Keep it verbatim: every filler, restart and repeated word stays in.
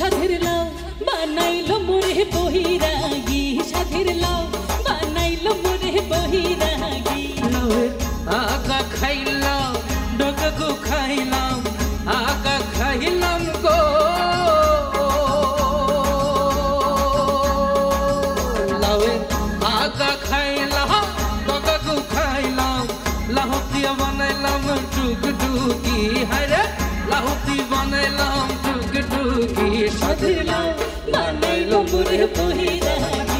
সাধের লাউ বানাইলো মোরে বহিরাগী সাধের লাউ বানাইলো মোরে বহিরাগী লাউয়ের আগা খাইলাম ডগা গো খাইলাম আগা খাইলাম গো লাউয়ের আগা খাইলাম ডগা গো খাইলাম লাহুতিয়া বানাইলাম টুকটুকি হায়রে লাহুতি বানাইলাম টুকটুকি সাধের লাউ বানাইলো মোরে বহিরাগী